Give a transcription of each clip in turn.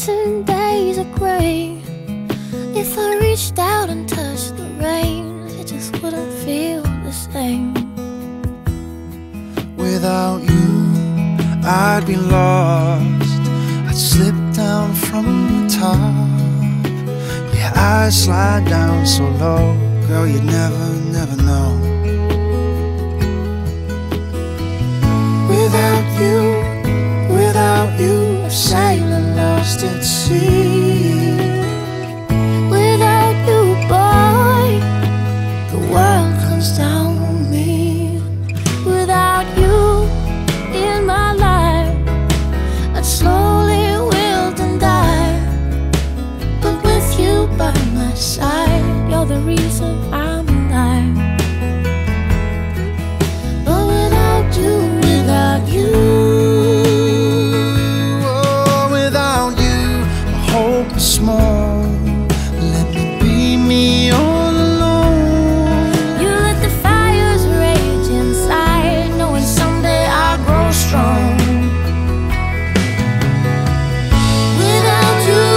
autumn days are gray. If I reached out and touched the rain, it just wouldn't feel the same. Without you, I'd be lost. I'd slip down from the top. Yeah, I'd slide down so low. Girl, you'd never, never know. Without you, I've sailed and lost at sea. Without you, boy, the world comes down on me. Without you in my life, I'd slowly wilt and die. But with you by my side, you're the reason I'm alive. But without you, small, let me be me all alone. You let the fires rage inside, knowing someday I'll grow strong. Without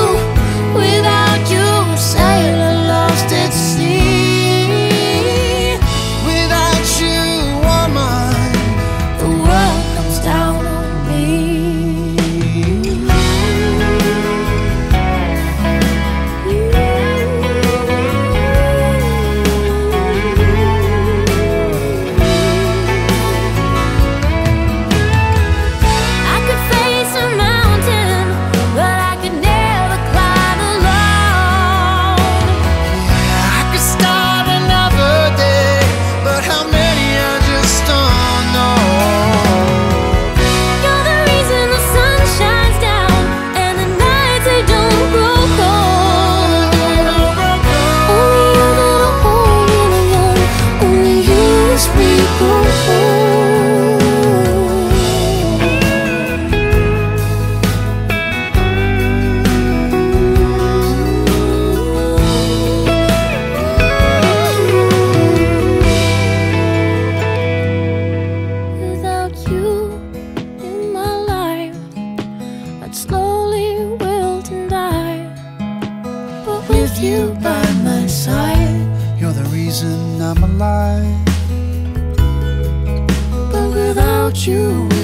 you, sailor lost at sea. Without you, woman, the world comes down on me. Slowly wilt and die. But with you by my side, you're the reason I'm alive. But without you,